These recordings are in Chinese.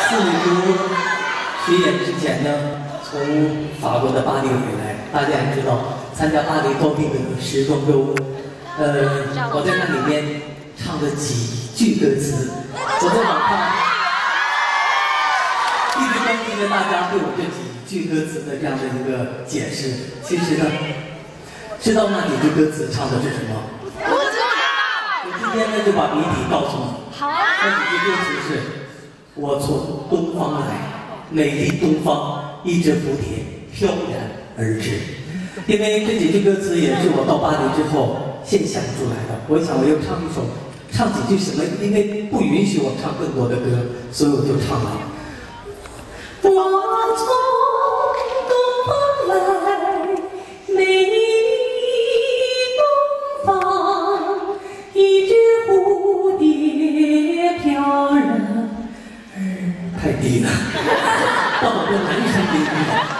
四女主巡演之前呢，从法国的巴黎回来，大家也知道参加巴黎高定的时装周，我在那里面唱了几句歌词，我在网上一直关心着大家对我这几句歌词的这样的一个解释。其实呢，知道那几句歌词唱的是什么？不知道。我今天呢就把谜底告诉你。好啊。那几句歌词是：我从东方来，美丽东方，一只蝴蝶飘然而至。因为这几句歌词也是我到巴黎之后现想出来的。我想我要唱几句什么？因为不允许我唱更多的歌，所以我就唱了。我从东方来，美丽东方，一只蝴蝶飘然而太低了，到我的男生低了。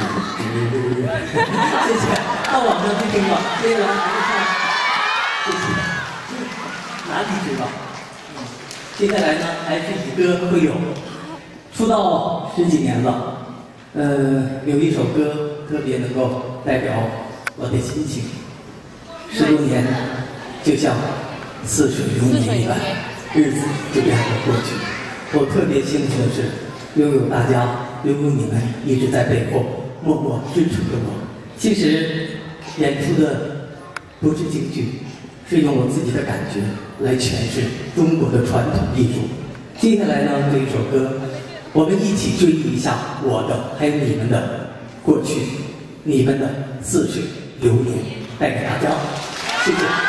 谢谢，到网上去听吧。接下来谢谢，哪里知道？接下来呢，还是以歌会友。出道10几年了，有一首歌特别能够代表我的心情。10多年，就像似水流年一般，日子就这样的过去。我特别幸福的是，拥有大家，拥有你们一直在背后默默支持着我。其实演出的不是京剧，是用我自己的感觉来诠释中国的传统艺术。接下来呢，这一首歌，我们一起追忆一下我的还有你们的过去，你们的似水流年，带给大家，谢谢。